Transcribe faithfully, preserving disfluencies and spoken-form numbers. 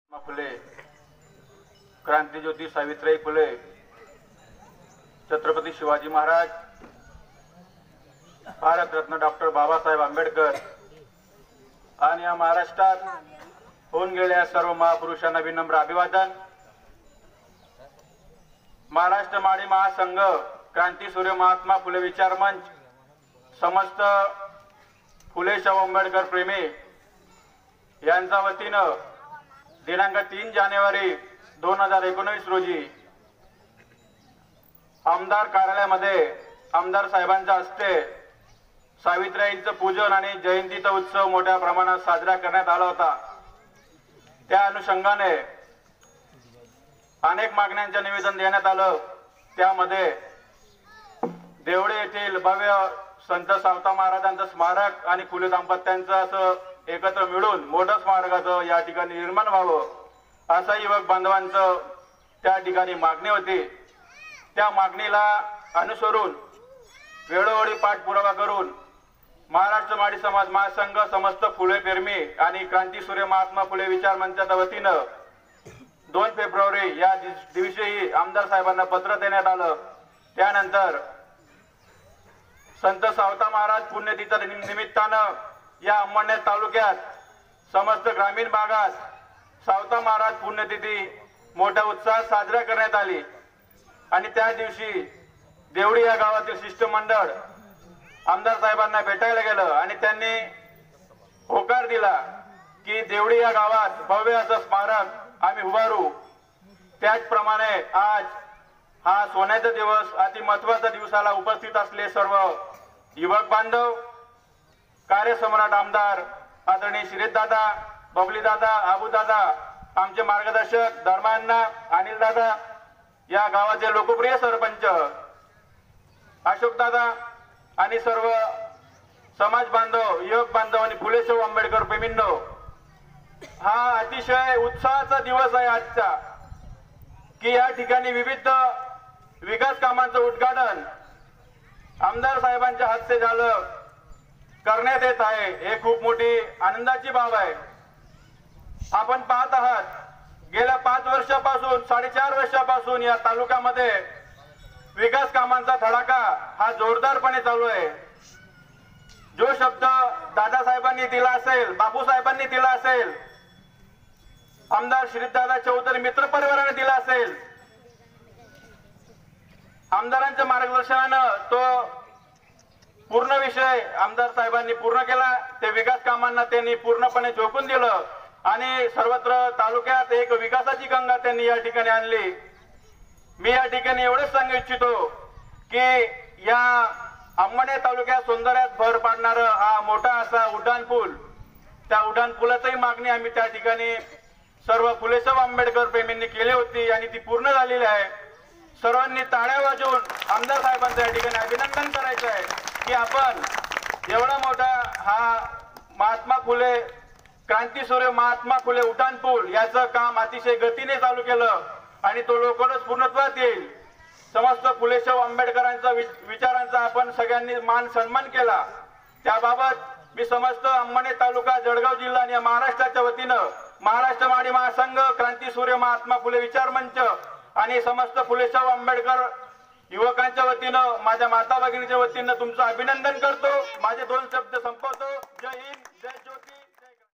फुले, क्रांतिज्योती सावित्रीबाई फुले, छत्रपती शिवाजी महाराज, भारतरत्न डॉक्टर बाबासाहेब आंबेडकर आणि या महाराष्ट्रात होऊन गेलेल्या सर्व महापुरुषांना विनम्र अभिवादन। महाराष्ट्र माडी महासंघ, क्रांतीसूर्य महात्मा फुले विचार मंच, समस्त फुले शाहू आंबेडकर प्रेमी यांच्या वतीनं दिनांक तीन जानेवारी दोन हजार एकोणीस रोजी आमदार कार्यालयामध्ये आमदार साहेबांच्या हस्ते सावित्रीबाईंचं पूजन आणि जयंतीचा उत्सव मोठ्या प्रमाणात साजरा करण्यात आला होता। त्या अनुषंगाने अनेक मागण्यांचे निवेदन देण्यात आलं। त्यामध्ये देवळे येथील भव्य संत सावता महाराजांचं स्मारक आणि फुले दाम्पत्यांचं असं एकत्र मिळून मोठं स्मारकाचं या ठिकाणी निर्माण व्हावं असं युवक बांधवांचं त्या ठिकाणी मागणी होती। त्या मागणीला अनुसरून वेळोवेळी पाठपुरावा करून महाराष्ट्र माडी समाज महासंघ, समस्त फुले प्रेमी आणि क्रांतीसूर्य महात्मा फुले विचार मंचाच्या वतीनं दोन फेब्रुवारी या दिवशी आमदार साहेबांना पत्र देण्यात आलं। त्यानंतर संत सावता महाराज पुण्यतिथीच्या निमित्तानं या अंमळनेर तालुक्यात समस्त ग्रामीण भागात सावता महाराज पुण्यतिथी मोठ्या उत्साहात साजरा करण्यात आली आणि त्या दिवशी देवडी या गावातील शिष्टमंडळ आमदार साहेबांना भेटायला गेलं आणि त्यांनी होकार दिला की देवडी या गावात भव्य असं स्मारक आम्ही उभारू। त्याचप्रमाणे आज हा सोन्याचा दिवस, अति महत्वाचा दिवसाला उपस्थित असले सर्व युवक बांधव, कार्यसम्राट आमदार आदरणीय श्रीत दादा, बबली दादा, आबू दादा, आमचे मार्गदर्शक धर्मांना, अनिल दादा, या गावाचे लोकप्रिय सरपंच अशोक दादा आणि सर्व समाज बांधव, युवक बांधव आणि फुले शाहू आंबेडकर प्रेमींनो, हा अतिशय उत्साहाचा दिवस आहे आजचा की या ठिकाणी विविध विकास कामांचं उद्घाटन आमदार साहेबांच्या हस्ते झालं करण्यात येत आहे। हे खूप मोठी आनंदाची बाब आहे। आपण पाहत आहात गेल्या पाच वर्षापासून साडेचार वर्षापासून या तालुक्यामध्ये विकास कामांचा धडाका हा जोरदारपणे चालू आहे। जो शब्द दादासाहेबांनी दिला असेल, बापू साहेबांनी दिला असेल, आमदार श्रीदादा चौधरी मित्र परिवाराने दिला असेल, आमदारांच्या मार्गदर्शनानं तो पूर्ण विषय आमदार साहेबांनी पूर्ण केला। ते विकास कामांना त्यांनी पूर्णपणे झोकून दिलं आणि सर्वत्र तालुक्यात एक विकासाची गंगा त्यांनी या ठिकाणी आणली। मी या ठिकाणी एवढंच सांगू इच्छितो की या अंमळनेर तालुक्यात सौंदर्यात भर पाडणारा हा मोठा असा उड्डाण पूल, त्या उड्डाण पुलाची मागणी आम्ही त्या ठिकाणी सर्व फुले शाहू आंबेडकर प्रेमींनी केली होती आणि ती पूर्ण झालेली आहे। सर्वांनी टाळ्या वाजवून आमदार साहेबांचं या ठिकाणी अभिनंदन करायचं आहे की आपण एवढा मोठा हा महात्मा फुले, क्रांतीसूर्य महात्मा फुले उड्डाण पूल याचं काम अतिशय गतीने चालू केलं आणि तो लवकरच पूर्णत्वास येईल। समस्त फुले शाहू आंबेडकरांचा विचारांचा आपण सगळ्यांनी मान सन्मान केला। त्याबाबत मी समस्त अंमळनेर तालुका, जळगाव जिल्हा आणि महाराष्ट्राच्या वतीनं महाराष्ट्र माडी महासंघ, क्रांतीसूर्य महात्मा फुले विचार मंच आणि समस्त फुले शाहू आंबेडकर युवकांच्या वतीनं, माझ्या माता भगिनीच्या वतीनं तुमचं अभिनंदन करतो। माझे दोन शब्द संपवतो।